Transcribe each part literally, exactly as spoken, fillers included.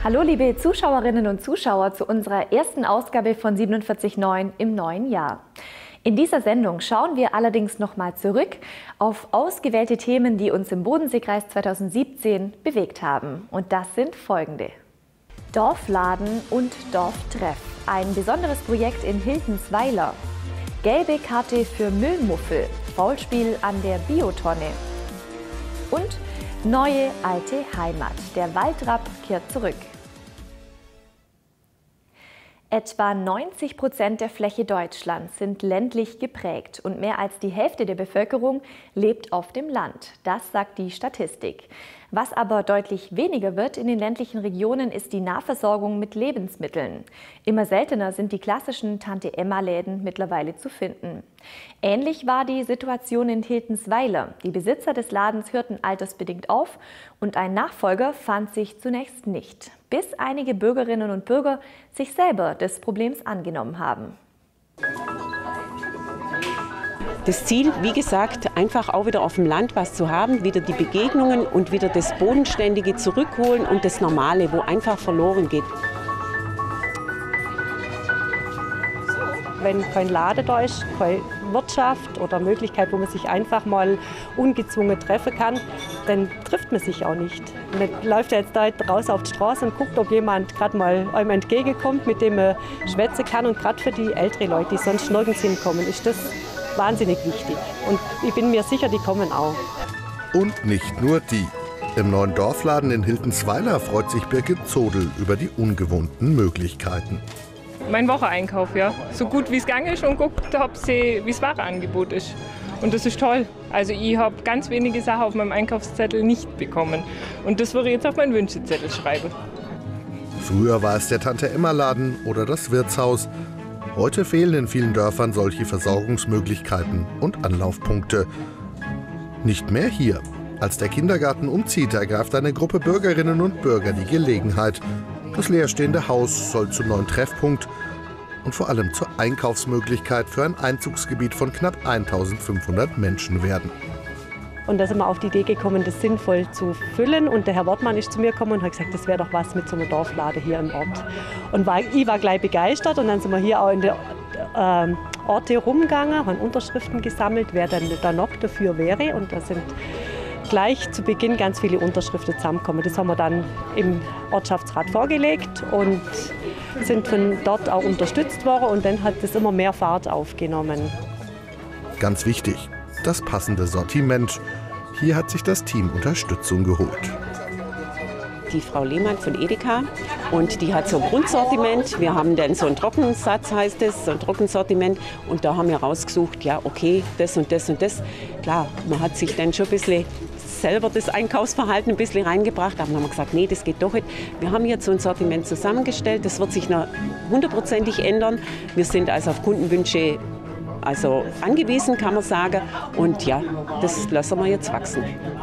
Hallo liebe Zuschauerinnen und Zuschauer zu unserer ersten Ausgabe von siebenundvierzig neun im neuen Jahr. In dieser Sendung schauen wir allerdings nochmal zurück auf ausgewählte Themen, die uns im Bodenseekreis zweitausendsiebzehn bewegt haben. Und das sind folgende. Dorfladen und Dorftreff. Ein besonderes Projekt in Hiltensweiler. Gelbe Karte für Müllmuffel. Faulspiel an der Biotonne. Und neue alte Heimat. Der Waldrapp kehrt zurück. Etwa neunzig Prozent der Fläche Deutschlands sind ländlich geprägt und mehr als die Hälfte der Bevölkerung lebt auf dem Land. Das sagt die Statistik. Was aber deutlich weniger wird in den ländlichen Regionen, ist die Nahversorgung mit Lebensmitteln. Immer seltener sind die klassischen Tante-Emma-Läden mittlerweile zu finden. Ähnlich war die Situation in Hiltensweiler. Die Besitzer des Ladens hörten altersbedingt auf und ein Nachfolger fand sich zunächst nicht, bis einige Bürgerinnen und Bürger sich selber des Problems angenommen haben. Das Ziel, wie gesagt, einfach auch wieder auf dem Land was zu haben, wieder die Begegnungen und wieder das Bodenständige zurückholen und das Normale, wo einfach verloren geht. Wenn kein Laden da ist, keine Wirtschaft oder Möglichkeit, wo man sich einfach mal ungezwungen treffen kann, dann trifft man sich auch nicht. Man läuft ja jetzt da raus auf die Straße und guckt, ob jemand gerade mal einem entgegenkommt, mit dem man schwätzen kann. Und gerade für die älteren Leute, die sonst nirgends hinkommen, ist das wahnsinnig wichtig. Und ich bin mir sicher, die kommen auch. Und nicht nur die. Im neuen Dorfladen in Hiltensweiler freut sich Birgit Zodel über die ungewohnten Möglichkeiten. Mein Wocheneinkauf, ja. So gut wie es gegangen ist und guckt, wie das Warenangebot ist. Und das ist toll. Also ich habe ganz wenige Sachen auf meinem Einkaufszettel nicht bekommen. Und das würde ich jetzt auf meinen Wünschezettel schreiben. Früher war es der Tante-Emma-Laden oder das Wirtshaus. Heute fehlen in vielen Dörfern solche Versorgungsmöglichkeiten und Anlaufpunkte. Nicht mehr hier. Als der Kindergarten umzieht, ergreift eine Gruppe Bürgerinnen und Bürger die Gelegenheit. Das leerstehende Haus soll zum neuen Treffpunkt und vor allem zur Einkaufsmöglichkeit für ein Einzugsgebiet von knapp eintausendfünfhundert Menschen werden. Und da sind wir auf die Idee gekommen, das sinnvoll zu füllen. Und der Herr Wortmann ist zu mir gekommen und hat gesagt, das wäre doch was mit so einem Dorfladen hier im Ort. Und war, ich war gleich begeistert und dann sind wir hier auch in der äh, Orte rumgegangen, haben Unterschriften gesammelt, wer dann da noch dafür wäre. Und da sind gleich zu Beginn ganz viele Unterschriften zusammengekommen. Das haben wir dann im Ortschaftsrat vorgelegt und sind von dort auch unterstützt worden. Und dann hat es immer mehr Fahrt aufgenommen. Ganz wichtig, das passende Sortiment. Hier hat sich das Team Unterstützung geholt. Die Frau Lehmann von Edeka und die hat so ein Grundsortiment. Wir haben dann so einen Trockensatz, heißt es, so ein Trockensortiment. Und da haben wir rausgesucht, ja okay, das und das und das. Klar, man hat sich dann schon ein bisschen selber das Einkaufsverhalten ein bisschen reingebracht. Aber dann haben wir gesagt, nee, das geht doch nicht. Wir haben jetzt so ein Sortiment zusammengestellt. Das wird sich noch hundertprozentig ändern. Wir sind also auf Kundenwünsche also angewiesen, kann man sagen. Und ja, das lassen wir jetzt wachsen.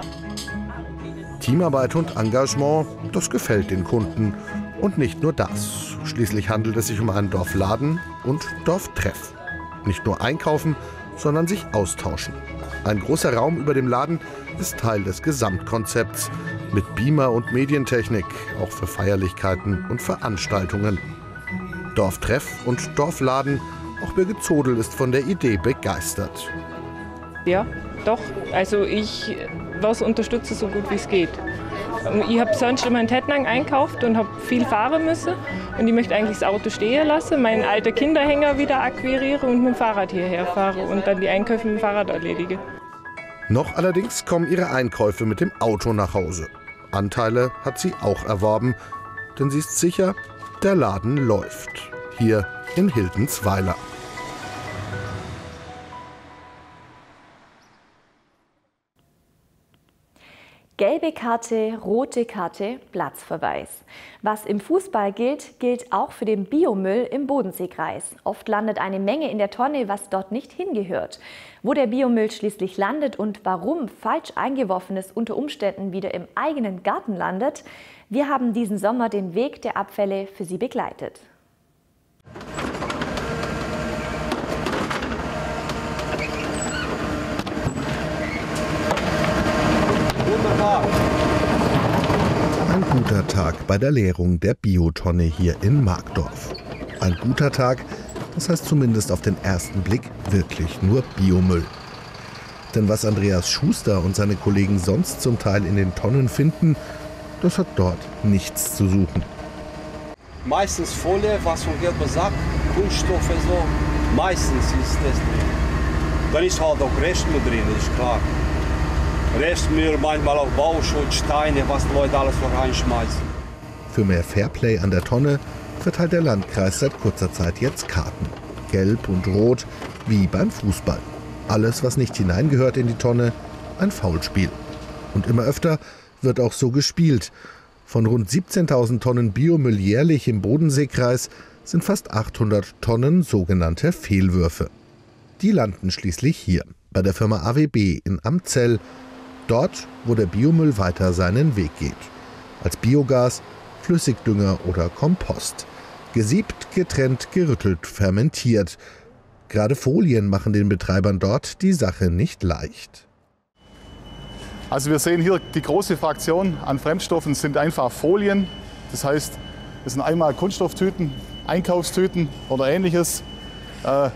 Teamarbeit und Engagement, das gefällt den Kunden. Und nicht nur das. Schließlich handelt es sich um einen Dorfladen und Dorftreff. Nicht nur einkaufen, sondern sich austauschen. Ein großer Raum über dem Laden ist Teil des Gesamtkonzepts. Mit Beamer und Medientechnik, auch für Feierlichkeiten und Veranstaltungen. Dorftreff und Dorfladen. Auch Birgit Zodel ist von der Idee begeistert. Ja, doch. Also ich was unterstütze so gut wie es geht. Ich habe sonst immer in Tettnang einkauft und habe viel fahren müssen. Und ich möchte eigentlich das Auto stehen lassen, meinen alten Kinderhänger wieder akquirieren und mit dem Fahrrad hierher fahren und dann die Einkäufe mit dem Fahrrad erledigen. Noch allerdings kommen ihre Einkäufe mit dem Auto nach Hause. Anteile hat sie auch erworben, denn sie ist sicher, der Laden läuft. Hier in Hiltensweiler. Gelbe Karte, rote Karte, Platzverweis. Was im Fußball gilt, gilt auch für den Biomüll im Bodenseekreis. Oft landet eine Menge in der Tonne, was dort nicht hingehört. Wo der Biomüll schließlich landet und warum falsch eingeworfenes unter Umständen wieder im eigenen Garten landet, wir haben diesen Sommer den Weg der Abfälle für Sie begleitet. Ein guter Tag. bei der Leerung der Biotonne hier in Markdorf. Ein guter Tag, das heißt zumindest auf den ersten Blick wirklich nur Biomüll. Denn was Andreas Schuster und seine Kollegen sonst zum Teil in den Tonnen finden, das hat dort nichts zu suchen. Meistens Folie, was von Gelber sagt, Kunststoffe so, meistens ist das drin. Dann ist halt auch Restmüll drin, das ist klar. Restmüll, manchmal auch Bauschutt, Steine, was die Leute alles noch reinschmeißen. Für mehr Fairplay an der Tonne verteilt der Landkreis seit kurzer Zeit jetzt Karten. Gelb und rot, wie beim Fußball. Alles, was nicht hineingehört in die Tonne, ein Foulspiel. Und immer öfter wird auch so gespielt. Von rund siebzehntausend Tonnen Biomüll jährlich im Bodenseekreis sind fast achthundert Tonnen sogenannte Fehlwürfe. Die landen schließlich hier, bei der Firma A W B in Amzell. Dort, wo der Biomüll weiter seinen Weg geht. Als Biogas, Flüssigdünger oder Kompost. Gesiebt, getrennt, gerüttelt, fermentiert. Gerade Folien machen den Betreibern dort die Sache nicht leicht. Also wir sehen hier die große Fraktion an Fremdstoffen sind einfach Folien. Das heißt, das sind einmal Kunststofftüten, Einkaufstüten oder ähnliches. Äh,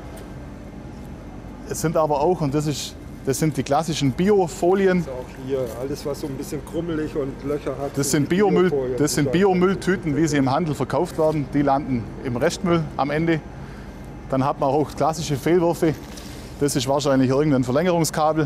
es sind aber auch, und das, ist, das sind die klassischen Biofolien. Das ist auch hier alles, was so ein bisschen krummelig und Löcher hat. Das sind, Biomüll, das sind Biomülltüten, wie sie im Handel verkauft werden. Die landen im Restmüll am Ende. Dann hat man auch klassische Fehlwürfe. Das ist wahrscheinlich irgendein Verlängerungskabel.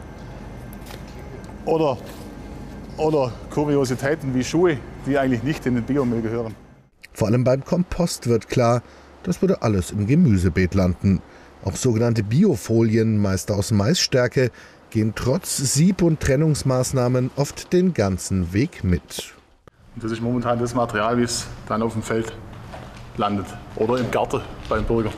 Oder, oder Kuriositäten wie Schuhe, die eigentlich nicht in den Biomüll gehören. Vor allem beim Kompost wird klar, das würde alles im Gemüsebeet landen. Auch sogenannte Biofolien, meist aus Maisstärke, gehen trotz Sieb- und Trennungsmaßnahmen oft den ganzen Weg mit. Und das ist momentan das Material, wie es dann auf dem Feld landet oder im Garten beim Bürger.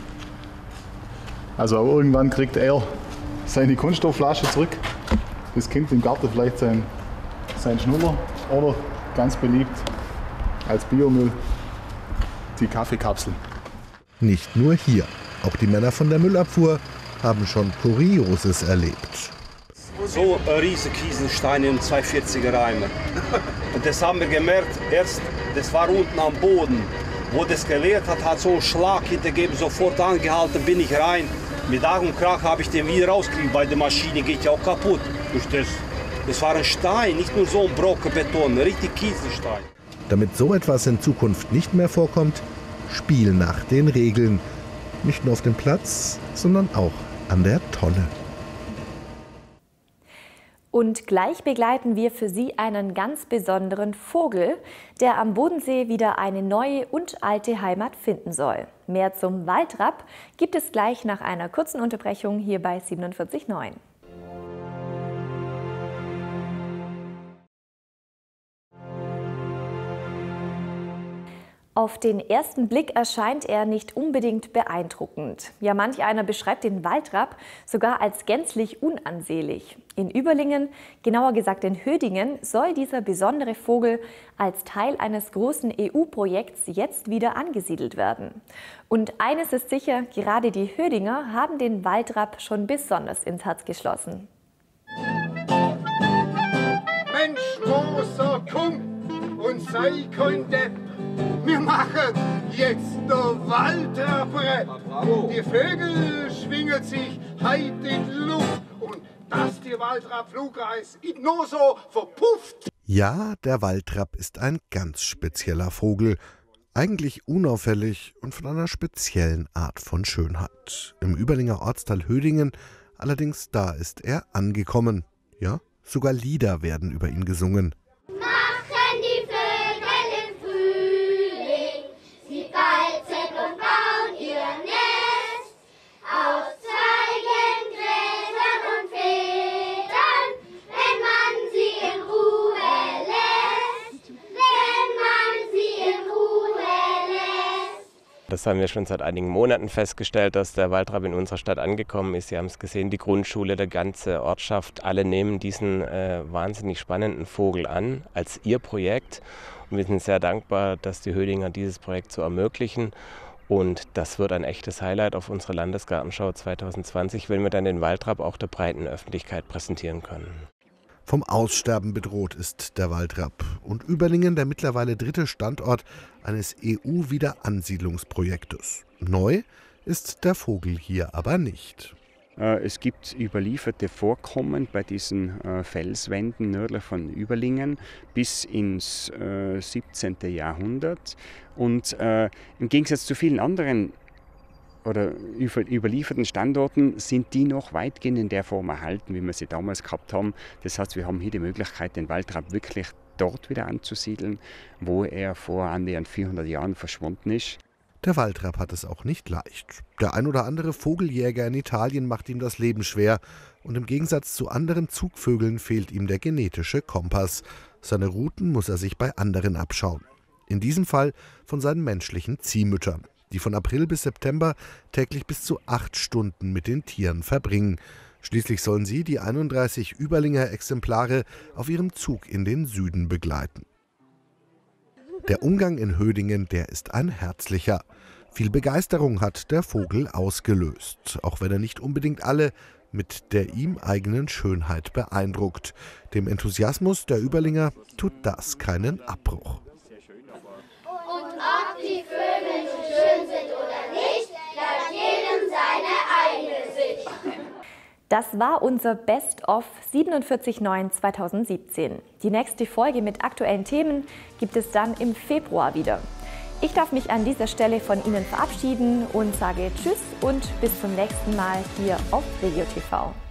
Also auch irgendwann kriegt er seine Kunststoffflasche zurück. Das Kind im Garten vielleicht sein, sein Schnuller oder ganz beliebt als Biomüll die Kaffeekapseln. Nicht nur hier, auch die Männer von der Müllabfuhr haben schon Kurioses erlebt. So riesige Kieselsteine und zwei vierziger Eimer. Und das haben wir gemerkt, erst, das war unten am Boden. Wo das geleert hat, hat so einen Schlag hintergegeben, sofort angehalten, bin ich rein. Mit Ach und Krach habe ich den wieder rausgekriegt, weil die Maschine geht ja auch kaputt. Das, das war ein Stein, nicht nur so ein Brocken Beton, ein richtig Kieselstein. Damit so etwas in Zukunft nicht mehr vorkommt, Spiel nach den Regeln. Nicht nur auf dem Platz, sondern auch an der Tonne. Und gleich begleiten wir für Sie einen ganz besonderen Vogel, der am Bodensee wieder eine neue und alte Heimat finden soll. Mehr zum Waldrapp gibt es gleich nach einer kurzen Unterbrechung hier bei siebenundvierzig Komma neun. Auf den ersten Blick erscheint er nicht unbedingt beeindruckend. Ja, manch einer beschreibt den Waldrapp sogar als gänzlich unansehnlich. In Überlingen, genauer gesagt in Hödingen, soll dieser besondere Vogel als Teil eines großen E U-Projekts jetzt wieder angesiedelt werden. Und eines ist sicher, gerade die Hödinger haben den Waldrapp schon besonders ins Herz geschlossen. Mensch, großer, komm und sei kein Depp. Wir machen jetzt der Waldrapp-Rap. Die Vögel schwingen sich heit in die Luft und dass die Waldrapp-Flugreis in nur so verpufft. Ja, der Waldrapp ist ein ganz spezieller Vogel. Eigentlich unauffällig und von einer speziellen Art von Schönheit. Im Überlinger Ortsteil Hödingen, allerdings da ist er angekommen. Ja, sogar Lieder werden über ihn gesungen. Das haben wir schon seit einigen Monaten festgestellt, dass der Waldrapp in unserer Stadt angekommen ist. Sie haben es gesehen, die Grundschule, die ganze Ortschaft, alle nehmen diesen äh, wahnsinnig spannenden Vogel an als ihr Projekt. Und wir sind sehr dankbar, dass die Hödinger dieses Projekt so ermöglichen. Und das wird ein echtes Highlight auf unserer Landesgartenschau zwanzig zwanzig, wenn wir dann den Waldrapp auch der breiten Öffentlichkeit präsentieren können. Vom Aussterben bedroht ist der Waldrapp und Überlingen der mittlerweile dritte Standort eines E U-Wiederansiedlungsprojektes. Neu ist der Vogel hier aber nicht. Es gibt überlieferte Vorkommen bei diesen Felswänden nördlich von Überlingen bis ins siebzehnten Jahrhundert. Und im Gegensatz zu vielen anderen oder überlieferten Standorten sind die noch weitgehend in der Form erhalten, wie wir sie damals gehabt haben. Das heißt, wir haben hier die Möglichkeit, den Waldrapp wirklich dort wieder anzusiedeln, wo er vor annähernd vierhundert Jahren verschwunden ist. Der Waldrapp hat es auch nicht leicht. Der ein oder andere Vogeljäger in Italien macht ihm das Leben schwer. Und im Gegensatz zu anderen Zugvögeln fehlt ihm der genetische Kompass. Seine Routen muss er sich bei anderen abschauen. In diesem Fall von seinen menschlichen Ziehmüttern, die von April bis September täglich bis zu acht Stunden mit den Tieren verbringen. Schließlich sollen sie die einunddreißig Überlinger Exemplare auf ihrem Zug in den Süden begleiten. Der Umgang in Hödingen, der ist ein herzlicher. Viel Begeisterung hat der Vogel ausgelöst, auch wenn er nicht unbedingt alle mit der ihm eigenen Schönheit beeindruckt. Dem Enthusiasmus der Überlinger tut das keinen Abbruch. Und ob die Vögel schön sind oder nicht, bleibt jedem seine eigene Sicht. Das war unser Best-of siebenundvierzig neun zweitausendsiebzehn. Die nächste Folge mit aktuellen Themen gibt es dann im Februar wieder. Ich darf mich an dieser Stelle von Ihnen verabschieden und sage Tschüss und bis zum nächsten Mal hier auf Regio T V.